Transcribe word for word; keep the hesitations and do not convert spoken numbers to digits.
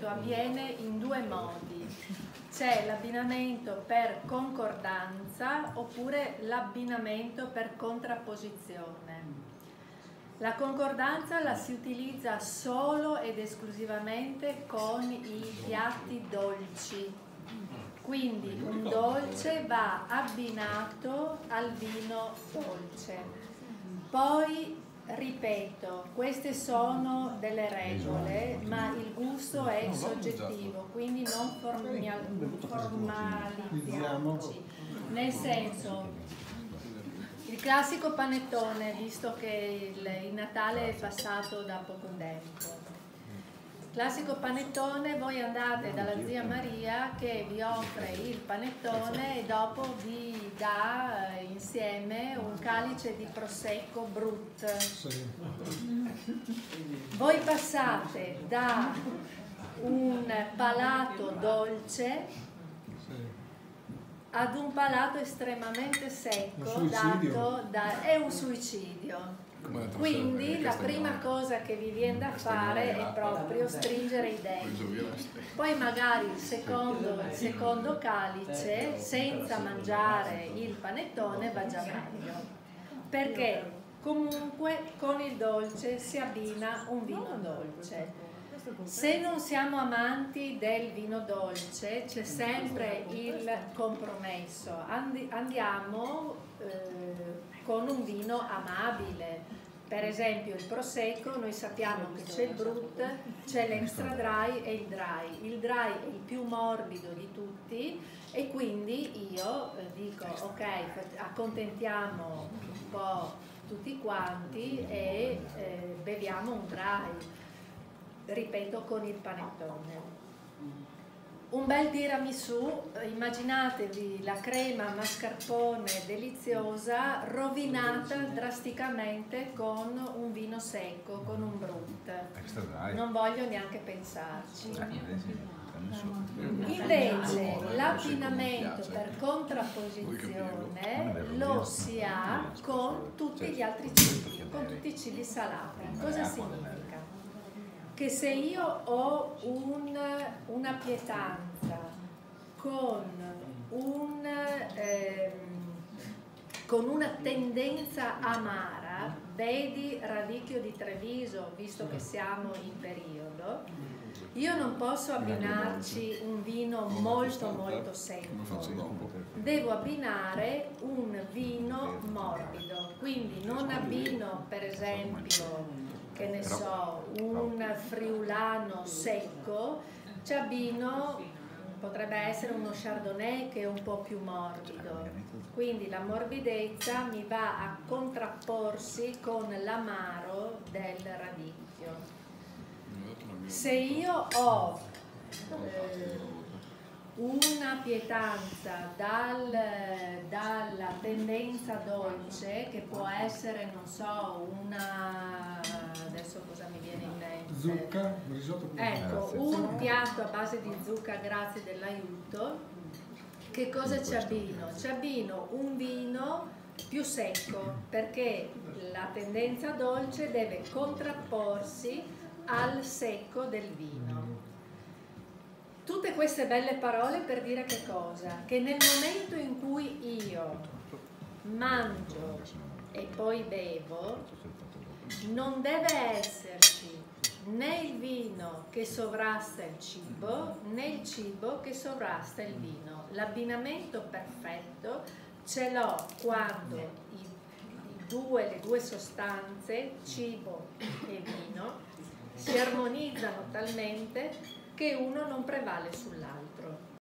l'abbinamento avviene in due modi. C'è l'abbinamento per concordanza oppure l'abbinamento per contrapposizione. La concordanza la si utilizza solo ed esclusivamente con i piatti dolci. Quindi un dolce va abbinato al vino dolce. Poi, ripeto, queste sono delle regole, ma il gusto è soggettivo, quindi non formalizziamoci. Nel senso, il classico panettone, visto che il, il Natale è passato da poco tempo. Classico panettone, voi andate dalla zia Maria che vi offre il panettone e dopo vi dà insieme un calice di prosecco brut. Voi passate da un palato dolce ad un palato estremamente secco, dato da, è un suicidio. Quindi la prima cosa che vi viene da fare è proprio stringere i denti. Poi magari il secondo, il secondo calice, senza mangiare il panettone, va già meglio. Perché comunque con il dolce si abbina un vino dolce. Se non siamo amanti del vino dolce, c'è sempre il compromesso. Andi, andiamo eh, con un vino amabile. Per esempio il prosecco, noi sappiamo che c'è il brut, c'è l'extra dry e il dry. Il dry è il più morbido di tutti e quindi io eh, dico ok, accontentiamo un po' tutti quanti e eh, beviamo un dry. Ripeto, con il panettone. Un bel tiramisù, immaginatevi la crema mascarpone deliziosa rovinata drasticamente con un vino secco, con un brut. Non voglio neanche pensarci. Invece l'abbinamento per contrapposizione lo si ha con tutti gli altri cibi, con tutti i cibi salati. Cosa significa? Che se io ho un, una pietanza con, un, ehm, con una tendenza amara, vedi radicchio di Treviso, visto che siamo in periodo, io non posso abbinarci un vino molto molto secco, devo abbinare un vino morbido, quindi non abbino per esempio, che ne so, un friulano secco, ci abbino, potrebbe essere uno chardonnay che è un po' più morbido, quindi la morbidezza mi va a contrapporsi con l'amaro del radicchio. Se io ho eh, una pietanza dal, dalla tendenza dolce, che può essere, non so, una, adesso cosa mi viene in mente? Zucca, risotto con ecco, un piatto a base di zucca, grazie dell'aiuto. Che cosa ci abbino? Ci abbino un vino più secco, perché la tendenza dolce deve contrapporsi al secco del vino. Tutte queste belle parole per dire che cosa? Che nel momento in cui io mangio e poi bevo, non deve esserci né il vino che sovrasta il cibo, né il cibo che sovrasta il vino. L'abbinamento perfetto ce l'ho quando i, i due, le due sostanze, cibo e vino, si armonizzano talmente che uno non prevale sull'altro.